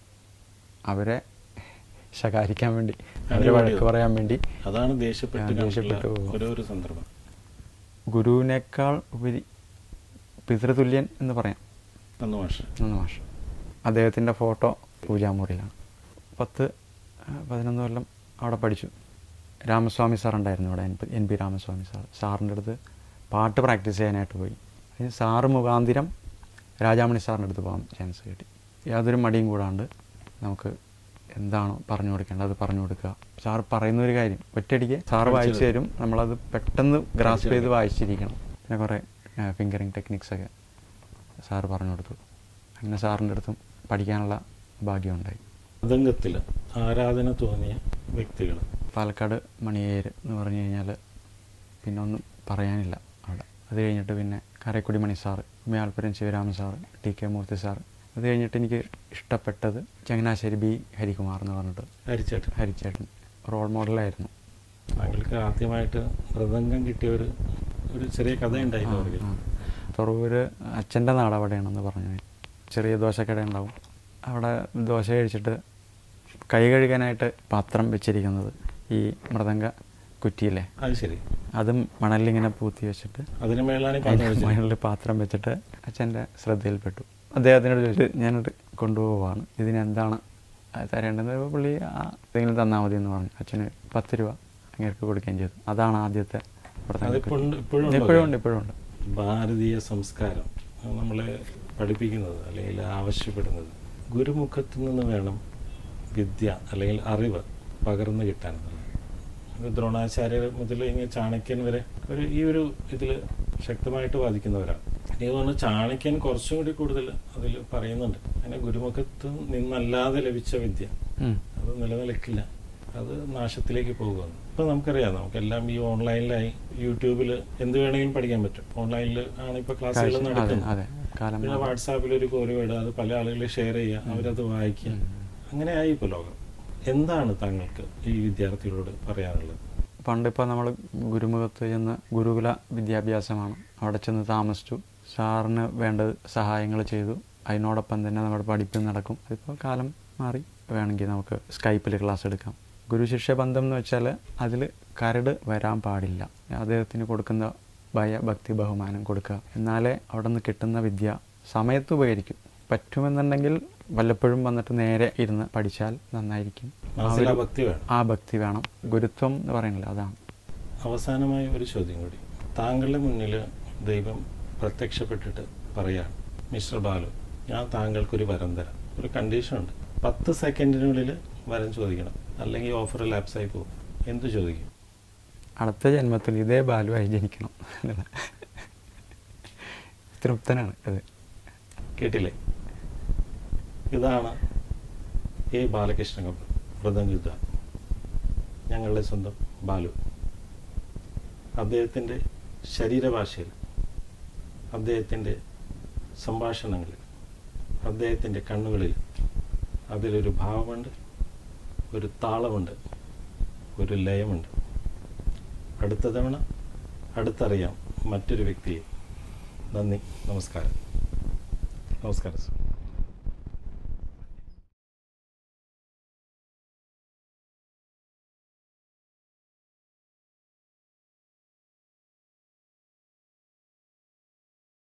അവരെ ശകാരിക്കാൻ വേണ്ടി, അവരെ വഴക്ക് പറയാൻ വേണ്ടി അതാണ് ദേഷ്യപ്പെട്ട് ദേഷ്യപ്പെട്ടു ഒരു സന്ദർഭം. ഗുരുവിനേക്കാൾ ഉപരി പിതൃതുല്യൻ എന്ന് പറയാം നന്ന് മാഷ്. നന്ന് മാഷ് അദ്ദേഹത്തിൻ്റെ ഫോട്ടോ പൂജാമുറിയിലാണ്. പത്ത് പതിനൊന്ന് കൊല്ലം അവിടെ പഠിച്ചു. രാമസ്വാമി സാർ ഉണ്ടായിരുന്നു അവിടെ, എൻ പി രാമസ്വാമി സാർ. സാറിൻ്റെ അടുത്ത് പാട്ട് പ്രാക്ടീസ് ചെയ്യാനായിട്ട് പോയി. അതിന് സാറ് മുഖാന്തിരം രാജാമണി സാറിൻ്റെ അടുത്ത് പോകാൻ ചാൻസ് കിട്ടി. യാതൊരു മടിയും കൂടാണ്ട് നമുക്ക് എന്താണോ പറഞ്ഞു കൊടുക്കേണ്ടത് അത് പറഞ്ഞു കൊടുക്കുക. സാർ പറയുന്നൊരു കാര്യം ഒറ്റയടിക്ക് സാറ് വായിച്ചു തരും, നമ്മളത് പെട്ടെന്ന് ഗ്രാസ്പ് ചെയ്ത് വായിച്ചിരിക്കണം. പിന്നെ കുറേ ഫിംഗറിങ് ടെക്നിക്സൊക്കെ സാറ് പറഞ്ഞു കൊടുത്തു. അങ്ങനെ സാറിൻ്റെ അടുത്തും പഠിക്കാനുള്ള ഭാഗ്യമുണ്ടായി. മൃദംഗത്തിൽ ആരാധന തോന്നിയ വ്യക്തികൾ പാലക്കാട് മണിയേര് എന്ന് പറഞ്ഞു കഴിഞ്ഞാൽ പിന്നെ ഒന്നും പറയാനില്ല അവിടെ. അത് കഴിഞ്ഞിട്ട് പിന്നെ Karaikudi Mani sir, Melpuram Sivaraman sir, T K Murthy sir. അത് കഴിഞ്ഞിട്ട് എനിക്ക് ഇഷ്ടപ്പെട്ടത് ചങ്ങനാശ്ശേരി ബി ഹരികുമാർ എന്ന് പറഞ്ഞിട്ട് ഹരിച്ചേട്ടൻ. ഹരിച്ചേട്ടൻ റോൾ മോഡലായിരുന്നു. താങ്കൾക്ക് ആദ്യമായിട്ട് മൃദംഗം കിട്ടിയ ഒരു ഒരു ചെറിയ കഥയുണ്ടായിരുന്നു. തുറവൂര് അച്ഛൻ്റെ നാട് അവിടെയാണെന്ന് പറഞ്ഞു. ചെറിയ ദോശക്കട ഉണ്ടാവും. അവിടെ ദോശ കഴിച്ചിട്ട് കൈ കഴുകാനായിട്ട് പാത്രം വെച്ചിരിക്കുന്നത് ഈ മൃദംഗ കുറ്റിയില്ലേ, അത് ശരി, അതും മണലിങ്ങനെ പൂത്തി വെച്ചിട്ട് അതിന് മണലിൽ പാത്രം വെച്ചിട്ട് അച്ഛൻ്റെ ശ്രദ്ധയിൽപ്പെട്ടു. അദ്ദേഹത്തിനോട് ചോദിച്ചിട്ട് ഞാനത് കൊണ്ടുപോവാണ്, ഇതിനെന്താണ് തരേണ്ടത്. പുള്ളി ആ എന്തെങ്കിലും തന്നാൽ മതി എന്ന് പറഞ്ഞു. അച്ഛന് പത്ത് രൂപ അങ്ങേർക്ക് കൊടുക്കുകയും ചെയ്തു. അതാണ് ആദ്യത്തെ ഇപ്പോഴും ഉണ്ട് ഇപ്പോഴും ഉണ്ട് ഭാരതീയ സംസ്കാരം നമ്മളെ പഠിപ്പിക്കുന്നത് അല്ലെങ്കിൽ ആവശ്യപ്പെടുന്നത് ഗുരുമുഖത്തു നിന്ന് വേണം വിദ്യ അല്ലെങ്കിൽ അറിവ് പകർന്നു കിട്ടാൻ. ദ്രോണാചാര്യർ മുതൽ ഇങ്ങനെ ചാണക്യൻ വരെ ഒരു ഈ ഒരു ഇതിൽ ശക്തമായിട്ട് വാദിക്കുന്നവരാണ്. എനിക്ക് തോന്നുന്നു ചാണക്യൻ കുറച്ചും കൂടി കൂടുതൽ അതിൽ പറയുന്നുണ്ട്. അങ്ങനെ ഗുരുമുഖത്ത് നിന്നല്ലാതെ ലഭിച്ച വിദ്യ അത് നിലനിൽക്കില്ല, അത് നാശത്തിലേക്ക് പോകുന്നു. ഇപ്പം നമുക്കറിയാം, നമുക്കെല്ലാം ഈ ഓൺലൈനിലായി യൂട്യൂബിൽ എന്ത് വേണമെങ്കിലും പഠിക്കാൻ പറ്റും. ഓൺലൈനിൽ ആണ് ഇപ്പോൾ ക്ലാസ്സുകൾ നടക്കുന്നത്. പിന്നെ വാട്സാപ്പിൽ ഒരു കോറി വിടുക, അത് പല ആളുകളെ ഷെയർ ചെയ്യുക, അവരത് വായിക്കുക. അങ്ങനെയായി ഇപ്പോൾ ലോകം. എന്താണ് താങ്കൾക്ക് ഈ വിദ്യാർത്ഥികളോട് പറയാനുള്ളത്? പണ്ടിപ്പോൾ നമ്മൾ ഗുരുമുഖത്ത് ചെന്ന് ഗുരുകുല വിദ്യാഭ്യാസമാണ്, അവിടെ ചെന്ന് താമസിച്ചു, സാറിന് വേണ്ടത് സഹായങ്ങൾ ചെയ്തു, അതിനോടൊപ്പം തന്നെ നമ്മുടെ പഠിപ്പ് നടക്കും. അതിപ്പോൾ കാലം മാറി, വേണമെങ്കിൽ നമുക്ക് സ്കൈപ്പിൽ ക്ലാസ് എടുക്കാം. ഗുരുശിഷ്യ ബന്ധം എന്ന് വെച്ചാൽ അതിൽ കരട് വരാൻ പാടില്ല. അദ്ദേഹത്തിന് കൊടുക്കുന്ന ഭയ ഭക്തി ബഹുമാനം കൊടുക്കുക, എന്നാലേ അവിടെ നിന്ന് കിട്ടുന്ന വിദ്യ സമയത്ത് ഉപകരിക്കും. പറ്റുമെന്നുണ്ടെങ്കിൽ വല്ലപ്പോഴും വന്നിട്ട് നേരെ ഇരുന്ന് പഠിച്ചാൽ നന്നായിരിക്കും. ആ ഭക്തി വേണം, ഗുരുത്വം എന്ന് പറയുന്നില്ല, അതാണ്. അവസാനമായി ഒരു ചോദ്യം കൂടി. താങ്കളുടെ മുന്നിൽ ദൈവം പ്രത്യക്ഷപ്പെട്ടിട്ട് പറയാണ്, മിസ്റ്റർ ബാലു, ഞാൻ താങ്കൾക്കൊരു വരം തരാം, ഒരു കണ്ടീഷനുണ്ട്, പത്ത് സെക്കൻഡിനുള്ളിൽ വരം ചോദിക്കണം, അല്ലെങ്കിൽ ഓഫർ ലാപ്സായി പോകും. എന്ത് ചോദിക്കും? അടുത്ത ജന്മത്തിൽ ഇതേ ബാലുവായി ജനിക്കണം. തൃപ്തനാണ് അത്. കേട്ടില്ലേ? ഇതാണ് എ ബാലകൃഷ്ണൻ മൃദംഗ, ഞങ്ങളുടെ സ്വന്തം ബാലു. അദ്ദേഹത്തിൻ്റെ ശരീരഭാഷയിൽ, അദ്ദേഹത്തിൻ്റെ സംഭാഷണങ്ങളിൽ, അദ്ദേഹത്തിൻ്റെ കണ്ണുകളിൽ അതിലൊരു ഭാവമുണ്ട്, ഒരു താളമുണ്ട്, ഒരു ലയമുണ്ട്. അടുത്ത തവണ അടുത്തറിയാം മറ്റൊരു വ്യക്തിയെ. നന്ദി, നമസ്കാരം. നമസ്കാരം സർ.